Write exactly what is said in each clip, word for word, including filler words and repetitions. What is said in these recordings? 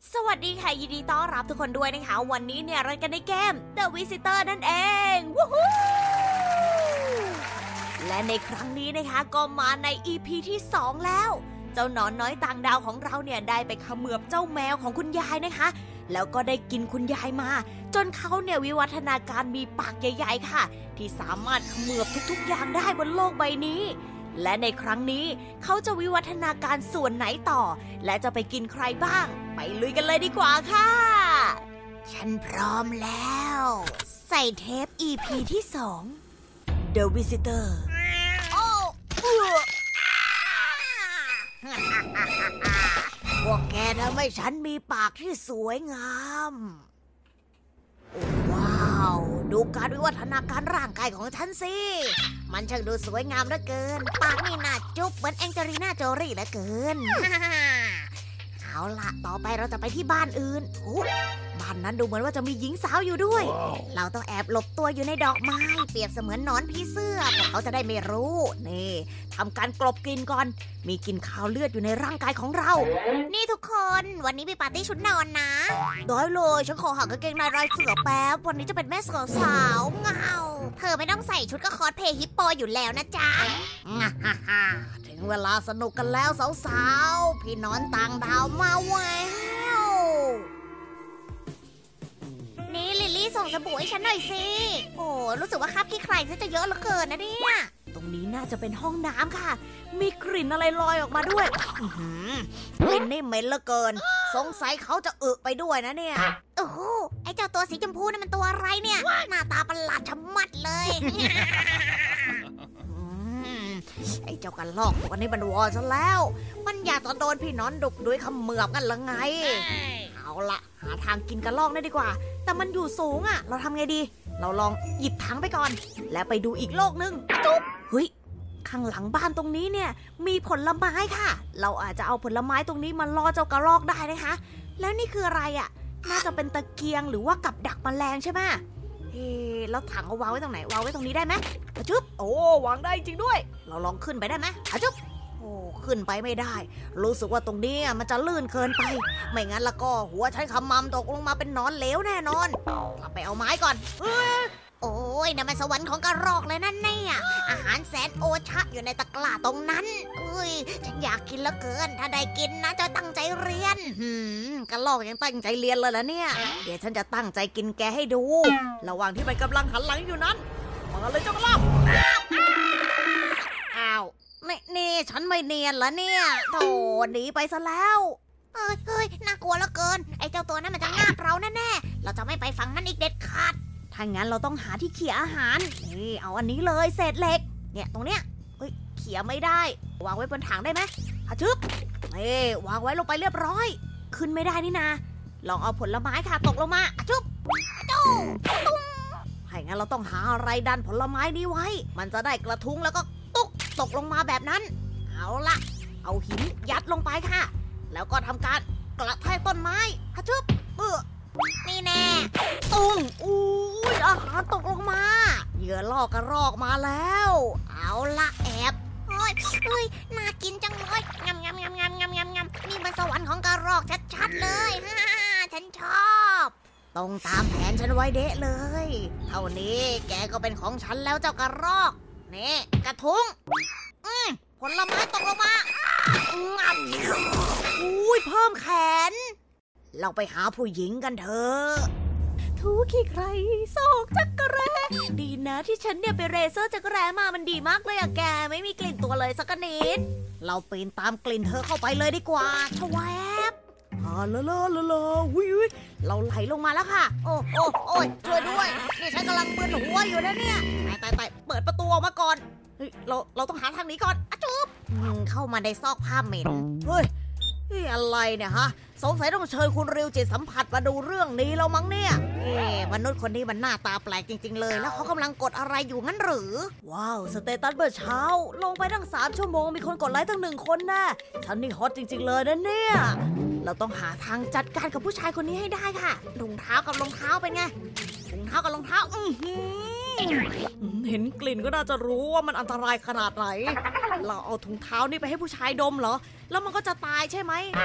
สวัสดีค่ะยินดีต้อนรับทุกคนด้วยนะคะวันนี้เนี่ยเรากันในเกม The Visitor นั่นเองวู้ฮู้และในครั้งนี้นะคะก็มาใน อี พี ที่สองแล้วเจ้าหนอนน้อยต่างดาวของเราเนี่ยได้ไปเขมือบเจ้าแมวของคุณยายนะคะแล้วก็ได้กินคุณยายมาจนเขาเนี่ยวิวัฒนาการมีปากใหญ่ๆค่ะที่สามารถเขมือบทุกๆอย่างได้บนโลกใบนี้และในครั้งนี้เขาจะวิวัฒนาการส่วนไหนต่อและจะไปกินใครบ้างไปลุยกันเลยดีกว่าค่ะฉันพร้อมแล้วใส่เทป อี พี ที่สอง The Visitor โอ้พวกแกทำให้ฉันมีปากที่สวยงามว้าวดูการวิวัฒนาการร่างกายของฉันสิมันช่างดูสวยงามเหลือเกินปากนี่น่าจุ๊บเหมือนแองเจลิน่าโจลี่เหลือเกิน เอาล่ะต่อไปเราจะไปที่บ้านอื่นโอ้บ้านนั้นดูเหมือนว่าจะมีหญิงสาวอยู่ด้วย wow. เราต้องแอบหลบตัวอยู่ในดอกไม้เปรียบเสมือนหนอนผีเสื้อพวกเขาจะได้ไม่รู้นี่ทำการกลบกลิ่นก่อนมีกลิ่นคาวเลือดอยู่ในร่างกายของเรานี่ทุกคนวันนี้มีปาร์ตี้ชุดนอนนะได้เลยฉันขอหากางเกงในลายเสือแป๊บวันนี้จะเป็นแม่เสือสาวเงาเธอไม่ต้องใส่ชุดก็คอสเพลย์ฮิปโปอยู่แล้วนะจ๊ะถึงเวลาสนุกกันแล้วสาวๆพี่นอนต่างดาวมาแววนี่ลิลลี่ส่งสบู่ให้ฉันหน่อยสิโอ้รู้สึกว่าคราบขี้ใครจะเยอะเหลือเกินนะเนี่ยตรงนี้น่าจะเป็นห้องน้ำค่ะมีกลิ่นอะไรลอยออกมาด้วยกลิ่นนี่เหม็นเหลือเกินสงสัยเขาจะอึไปด้วยนะเนี่ยโอ้โหไอ้เจ้าตัวสีชมพูนี่มันตัวอะไรเนี่ยหน้าตาประหลาดชะมัดเลยไอ้เจ้ากันลอกวันนี้มันวอซะแล้วมันอยากจะโดนพี่น้องดุกด้วยขมือบกันละไงเอาละหาทางกินกันลอกได้ดีกว่าแต่มันอยู่สูงอ่ะเราทำไงดีเราลองหยิบถังไปก่อนแล้วไปดูอีกโลกนึงจุ๊บเฮ้ยข้างหลังบ้านตรงนี้เนี่ยมีผลไม้ค่ะเราอาจจะเอาผลไม้ตรงนี้มาล่อเจ้ากระรอกได้นะคะแล้วนี่คืออะไรอ่ะน่าจะเป็นตะเกียงหรือว่ากับดักแมลงใช่ไหมเฮ้แล้วถังเอาวางไว้ตรงไหนวางไว้ตรงนี้ได้ไหมอะจุ๊บโอ้วางได้จริงด้วยเราลองขึ้นไปได้ไหมอะจุ๊บโอ้ขึ้นไปไม่ได้รู้สึกว่าตรงนี้มันจะลื่นเกินไปไม่งั้นแล้วก็หัวฉันขมำตกลงมาเป็นนอนเหลวแน่นอนกลับไปเอาไม้ก่อนโอ้ยนั่นมันสวรรค์ของกระรอกเลยนั่นเนี่ยอาหารแสนโอชะอยู่ในตะกร้าตรงนั้นเอ้ยฉันอยากกินเหลือเกินถ้าได้กินนะจะตั้งใจเรียนหืมกระรอกยังตั้งใจเรียนเลยล่ะเนี่ยเดี๋ยวฉันจะตั้งใจกินแกให้ดูระหว่างที่มันกำลังหันหลังอยู่นั้นมาเลยเจ้ากระรอกอ้าวนี่นี่ฉันไม่เนียนแล้วเนี่ยโธ่หนีไปซะแล้วเฮ้ยเฮ้ยน่ากลัวเหลือเกินไอ้เจ้าตัวนั้นมันจะงาบเราแน่ๆเราจะไม่ไปฝั่งนั้นอีกเด็ดขาดถ้างั้นเราต้องหาที่เขี่ยอาหารนี่เอาอันนี้เลยเศษเหล็กเนี่ยตรงเนี้ยเฮ้ยเขี่ยไม่ได้วางไว้บนถังได้ไหมอะชึบนี่วางไว้ลงไปเรียบร้อยขึ้นไม่ได้นี่นาลองเอาผลไม้ค่ะตกลงมาอะชึบจู้ตุ้งให้งั้นเราต้องหาอะไรดันผลไม้นี้ไว้มันจะได้กระทุ้งแล้วก็ตุ๊กตกลงมาแบบนั้นเอาล่ะเอาหินยัดลงไปค่ะแล้วก็ทำการกระแทกต้นไม้อะชึบเออนี่แน่ตุ้งอู้ยอาหารตกลงมาเหยื่อล่อกระรอกมาแล้วเอาละแอบเฮ้ยเฮ้ยน่ากินจังเลยงำงำงำงำงำงำงำนี่มันสวรรค์ของกระรอกชัดๆเลยฮ่าฉันชอบตรงตามแผนฉันไว้เดะเลยเท่านี้แกก็เป็นของฉันแล้วเจ้ากระรอกนี่กระทุ้งอืมผลไม้ตกลงมางับอุ้ยเพิ่มแขนเราไปหาผู้หญิงกันเถอะทูขี้ใครซอกจักรแร้ดีนะที่ฉันเนี่ยไปเรเซอร์จักรแร้มามันดีมากเลยอะแกไม่มีกลิ่นตัวเลยสักนิดเราปีนตามกลิ่นเธอเข้าไปเลยดีกว่าชวบฮ่าละละละละวิวเราไหลลงมาแล้วค่ะโอ้โอ้โอ้ยช่วยด้วยนี่ฉันกำลังมึนหัวอยู่นะเนี่ยตายตายเปิดประตูออกมาก่อนเฮ้ยเราเราต้องหาทางนี้ก่อนอะจุ๊บเข้ามาในซอกผ้าเหม็นเฮ้ยนี่อะไรเนี่ยฮะสงสัยต้องเชิญคุณริวจิตสัมผัสมาดูเรื่องนี้แล้วมั้งเนี่ยเอ๊ะมนุษย์คนนี้มันหน้าตาแปลกจริงๆเลยแล้วเขากำลังกดอะไรอยู่งั้นหรือว้าวสเตตัสเมื่อเช้าลงไปตั้งสามชั่วโมงมีคนกดไลค์ตั้งหนึ่งคนนะฉันนี่ฮอตจริงๆเลยนะเนี่ยเราต้องหาทางจัดการกับผู้ชายคนนี้ให้ได้ค่ะถุงเท้ากับรองเท้าเป็นไงถุงเท้ากับรองเท้าอือหือเห็นกลิ่นก็น่าจะรู้ว่ามันอันตรายขนาดไหนเราเอาถุงเท้านี่ไปให้ผู้ชายดมเหรอแล้วมันก็จะตายใช่ไหม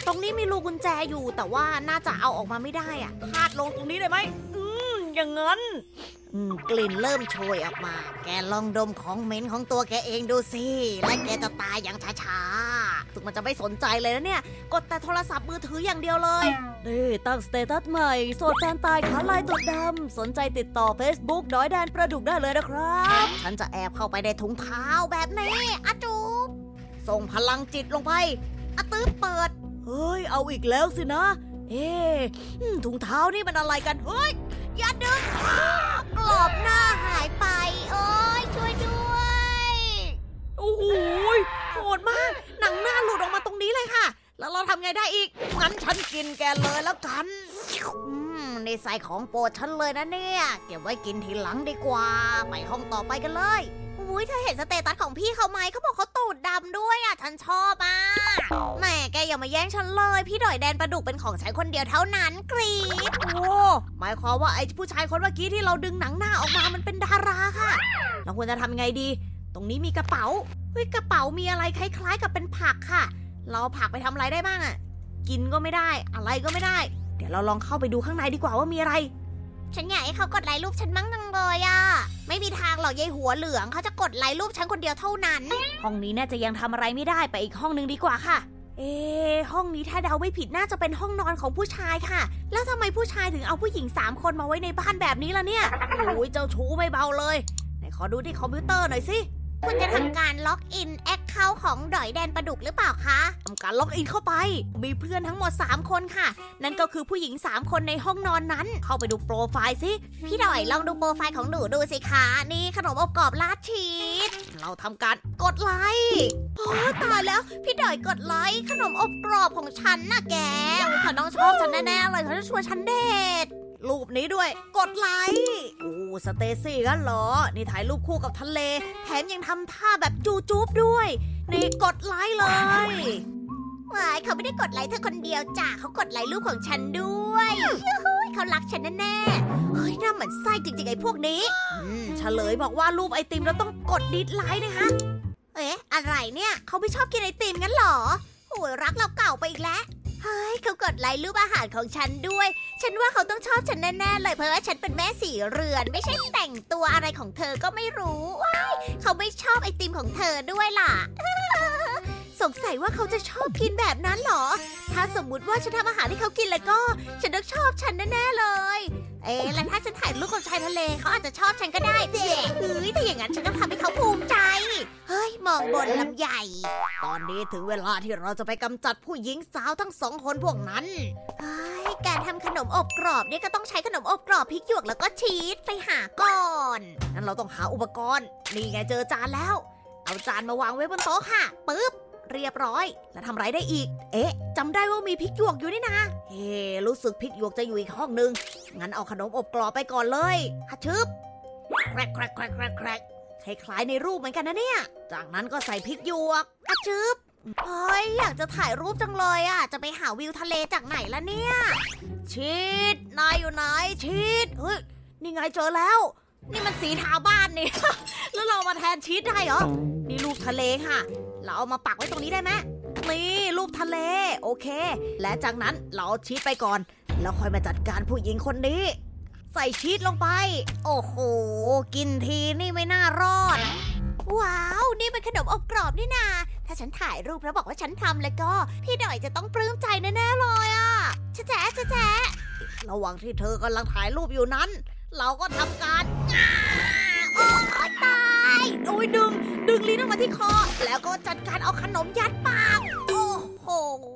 ตรงนี้มีรูกุญแจอยู่แต่ว่าน่าจะเอาออกมาไม่ได้อะพาดลงตรงนี้ได้ไหมอืมอย่างงั้นอืมกลิ่นเริ่มโชยออกมาแกลองดมของเหม็นของตัวแกเองดูสิและแกจะตายอย่างช้าๆถึงมันจะไม่สนใจเลยนะเนี่ยกดแต่โทรศัพท์มือถืออย่างเดียวเลยนี่ตั้งสเตตัสใหม่โสดแฟนตายขาลายตัวดำสนใจติดต่อ Facebook ดอยแดนประดุกได้เลยนะครับฉันจะแอบเข้าไปในถุงเท้าแบบนี้อะจูบส่งพลังจิตลงไปอะตื้อเปิดเฮ้ยเอาอีกแล้วสินะเอ๊ะถุงเท้านี่มันอะไรกันเฮ้ยอย่าดึงกรอบหน้าหายไปโอ้ยช่วยด้วยโอ้โหโหดมากหนังหน้าหลุดออกมาตรงนี้เลยค่ะแล้วเราทำไงได้อีกงั้นฉันกินแกเลยแล้วกันอืมในใส่ของโปรดฉันเลยนะเนี่ยเก็บไว้กินทีหลังดีกว่าไปห้องต่อไปกันเลยอุ้ยเธอเห็นสเตตัสของพี่เขาไหมเขาบอกเขาตูดดำด้วยอ่ะฉันชอบอ่ะแหมแกอย่ามาแย่งฉันเลยพี่ดอยแดนประดุกเป็นของฉันคนเดียวเท่านั้นกรี๊ดโอ้หมายความว่าไอ้ผู้ชายคนเมื่อกี้ที่เราดึงหนังหน้าออกมามันเป็นดาราค่ะเราควรจะทำไงดีตรงนี้มีกระเป๋าเฮ้ยกระเป๋ามีอะไรคล้ายๆกับเป็นผักค่ะเราผักไปทำอะไรได้บ้างอ่ะกินก็ไม่ได้อะไรก็ไม่ได้เดี๋ยวเราลองเข้าไปดูข้างในดีกว่าว่ามีอะไรฉันอยากให้เขากดไลค์รูปฉันมั่งจังเลยอ่ะไม่มีทางหรอกยายหัวเหลืองเขาจะกดไลค์รูปฉันคนเดียวเท่านั้นห้องนี้น่าจะยังทำอะไรไม่ได้ไปอีกห้องนึงดีกว่าค่ะเอ๊ะห้องนี้ถ้าเดาไม่ผิดน่าจะเป็นห้องนอนของผู้ชายค่ะแล้วทำไมผู้ชายถึงเอาผู้หญิงสามคนมาไว้ในบ้านแบบนี้ล่ะเนี่ยโอ้ยเจ้าชู้ไม่เบาเลยไหนขอดูที่คอมพิวเตอร์หน่อยสิคุณจะทำการล็อกอินแอคเคาท์ของดอยแดนประดุกหรือเปล่าคะทำการล็อกอินเข้าไปมีเพื่อนทั้งหมดสามคนค่ะนั่นก็คือผู้หญิงสามคนในห้องนอนนั้นเข้าไปดูโปรไฟล์สิพี่ดอยลองดูโปรไฟล์ของหนูดูสิคะนี่ขนมอบกรอบราดชีสเราทำการกดไลค์โอ้ตายแล้วพี่ดอยกดไลค์ขนมอบกรอบของฉันน่ะแกเขาต้องชอบฉันแน่ๆเลยเขาจะชวนฉันเดทรูปนี้ด้วยกดไลค์โอ้สเตซี่กันเหรอนี่ถ่ายรูปคู่กับทะเลแถมยังทำท่าแบบจูจูบด้วยนี่กดไลค์เลยว้ายเขาไม่ได้กดไลค์เธอคนเดียวจ้ะเขากดไลค์รูปของฉันด้วยเขารักฉันแน่ๆเฮ้ยน่าเหมือนไส้จริงๆไอ้พวกนี้อืมเฉลยบอกว่ารูปไอติมแล้วต้องกดดิสไลค์นะคะเอ๊ะอะไรเนี่ยเขาไม่ชอบกินไอติมงั้นเหรอโอ้ยรักเราเก่าไปอีกแล้วเฮ้ยเขากดไลค์รูปอาหารของฉันด้วยฉันว่าเขาต้องชอบฉันแน่ๆเลยเพราะว่าฉันเป็นแม่สีเรือนไม่ใช่แต่งตัวอะไรของเธอก็ไม่รู้ว้ายเขาไม่ชอบไอติมของเธอด้วยล่ะ สงสัยว่าเขาจะชอบกินแบบนั้นเหรอถ้าสมมุติว่าฉันทำอาหารให้เขากินแล้วก็ฉันต้องชอบฉันแน่ๆเลยเอ๊ะแล้วถ้าฉันถ่ายรูปกับชายทะเลเขาอาจจะชอบฉันก็ได้เจ๊เฮ้ยถ้าอย่างนั้นฉันต้องทำให้เขาภูมิใจเฮ้ยมองบนลำใหญ่ตอนนี้ถึงเวลาที่เราจะไปกำจัดผู้หญิงสาวทั้งสองคนพวกนั้นเฮ้ยการทำขนมอบกรอบเนี่ยก็ต้องใช้ขนมอบกรอบพริกหยวกแล้วก็ชีสไปหาก่อนงั้นเราต้องหาอุปกรณ์นี่ไงเจอจานแล้วเอาจานมาวางไว้บนโต๊ะค่ะปึ๊บเรียบร้อยแล้วทำไรได้อีกเอ๊ะจำได้ว่ามีพริกหยวกอยู่นี่นะเฮ้รู้สึกพริกหยวกจะอยู่อีกห้องนึงงั้นเอาขนมอบกรอบไปก่อนเลยฮัชึบแครกแครกแครกแครกแครกคล้ายๆในรูปเหมือนกันนะเนี่ยจากนั้นก็ใส่พริกหยวกฮัชึบเฮ้ยอยากจะถ่ายรูปจังเลยอ่ะจะไปหาวิวทะเลจากไหนล่ะเนี่ยชีสนายอยู่ไหนชีสเฮ้ยนี่ไงเจอแล้วนี่มันสีทาบ้านนี่ แล้วเรามาแทนชีสได้เหรอนี่รูปทะเลค่ะเราเอามาปักไว้ตรงนี้ได้ไหมนี่รูปทะเลโอเคและจากนั้นเราเอาชีสไปก่อนแล้วค่อยมาจัดการผู้หญิงคนนี้ใส่ชีสลงไปโอ้โหกินทีนี่ไม่น่ารอดว้าวนี่เป็นขนมอบกรอบนี่นาถ้าฉันถ่ายรูปแล้วบอกว่าฉันทำแล้วก็พี่ดอยจะต้องปลื้มใจแน่ๆเลยอ่ะแจ๊ะแจ๊ะแจ๊ะระหว่างที่เธอกำลังถ่ายรูปอยู่นั้นเราก็ทำการโอ้ยตายโอ้ยดึงดึงลิ้นออกมาที่คอแล้วก็จัดการเอาขนมยัดปากโอ้โห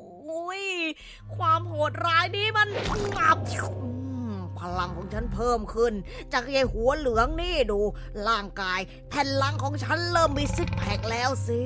ความโหดร้ายนี้มันงับพลังของฉันเพิ่มขึ้นจากไอ้หัวเหลืองนี่ดูร่างกายแผ่นหลังของฉันเริ่มมีซิกแพคแล้วสิ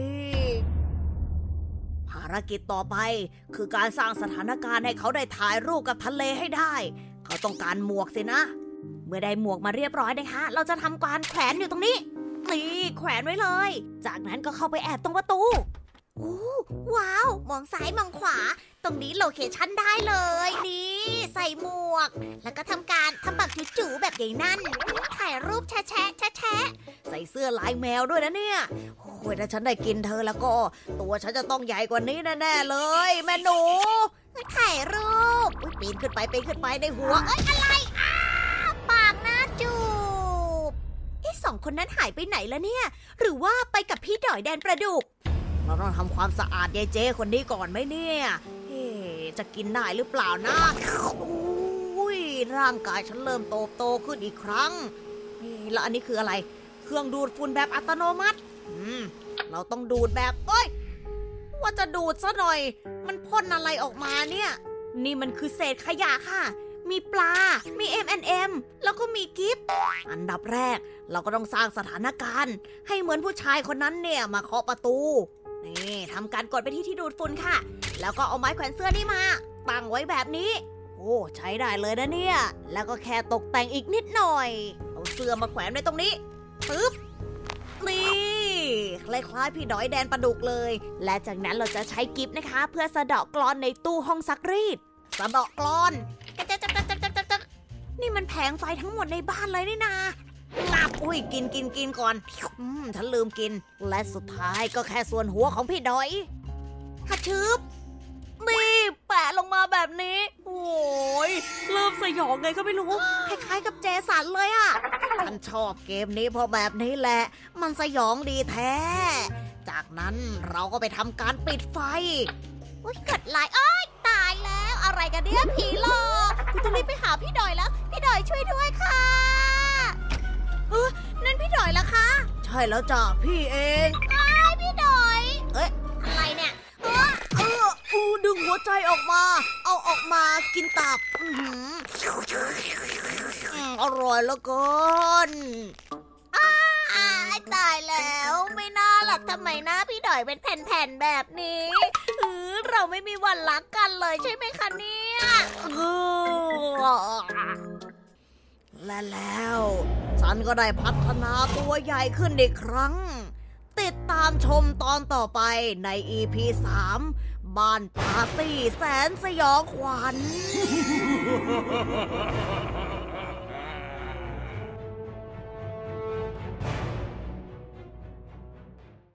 ภารกิจต่อไปคือการสร้างสถานการณ์ให้เขาได้ถ่ายรูปกับทะเลให้ได้เขาต้องการหมวกสินะเมื่อได้หมวกมาเรียบร้อยนะคะเราจะทำการแขวนอยู่ตรงนี้นี่แขวนไว้เลยจากนั้นก็เข้าไปแอบตรงประตูโอ้ว้าวมองซ้ายมองขวาตรงนี้โลเคชั่นได้เลยนี่ใส่หมวกแล้วก็ทำการทำปากจู่ๆแบบใหญ่นั่นถ่ายรูปแชะแชะแชะแชะใส่เสื้อลายแมวด้วยนะเนี่ยโอ้ยถ้าฉันได้กินเธอแล้วก็ตัวฉันจะต้องใหญ่กว่านี้แน่ๆเลยแม่หนูถ่ายรูปอุ๊ยปีนขึ้นไปปีนขึ้นไปในหัวเอ้ยอะไรอ้าปากหน้าจูบไอ้สองคนนั้นหายไปไหนแล้วเนี่ยหรือว่าไปกับพี่ดอยแดนประดุกเราต้องทำความสะอาดยายเจ๊คนนี้ก่อนไหมเนี่ยเฮ้จะกินได้หรือเปล่านะอุ้ยร่างกายฉันเริ่มโตโตขึ้นอีกครั้งเฮ้แล้วอันนี้คืออะไรเครื่องดูดฝุ่นแบบอัตโนมัติอืมเราต้องดูดแบบเอ้ยว่าจะดูดซะหน่อยมันพ่นอะไรออกมาเนี่ยนี่มันคือเศษขยะค่ะมีปลา มี เอ็ม แอนด์ เอ็ม แล้วก็มีกิฟต์อันดับแรกเราก็ต้องสร้างสถานการณ์ให้เหมือนผู้ชายคนนั้นเนี่ยมาเคาะประตูนี่ทำการกดไปที่ที่ดูดฝุ่นค่ะแล้วก็เอาไม้แขวนเสื้อนี่มาตั้งไว้แบบนี้โอ้ใช้ได้เลยนะเนี่ยแล้วก็แค่ตกแต่งอีกนิดหน่อยเอาเสื้อมาแขวนไว้ตรงนี้ปึ๊บนี่คล้ายๆพี่ดอยแดนประดุกเลยและจากนั้นเราจะใช้กิฟต์นะคะเพื่อสะเดาะกลอนในตู้ห้องซักรีดสะเดาะกลอนนี่มันแผงไฟทั้งหมดในบ้านเลยนี่นางับอุ้ยกินกินกินก่อนอืมฉันลืมกินและสุดท้ายก็แค่ส่วนหัวของพี่ดอยฮัชึบนี่แปะลงมาแบบนี้โอ้ยเริ่มสยองไงก็ไม่รู้คล้ายๆกับเจสันเลยอ่ะฉันชอบเกมนี้เพราะแบบนี้แหละมันสยองดีแท้จากนั้นเราก็ไปทำการปิดไฟอุ้ยเกิดลายอ้อยตายแล้วอะไรกันเนี่ยผีหลอกคุณต้องรีบไปหาพี่ดอยแล้วพี่ดอยช่วยด้วยค่ะเออนั่นพี่ดอยละคะใช่แล้วจ้ะพี่เองอ้ายพี่ดอยเอ้ยอะไรเนี่ยเออเอออูดึงหัวใจออกมาเอาออกมากินตับอือหืออร่อยเหลือเกินอ้ายตายแล้วไม่น่าหรอกทำไมหน้าพี่ดอยเป็นแผ่นๆแบบนี้เออเราไม่มีวันรักกันเลยใช่ไหมคะเนี่ยและแล้วฉันก็ได้พัฒนาตัวใหญ่ขึ้นอีกครั้งติดตามชมตอนต่อไปใน อี พี สาม บ้านปาร์ตี้แสนสยองขวัญ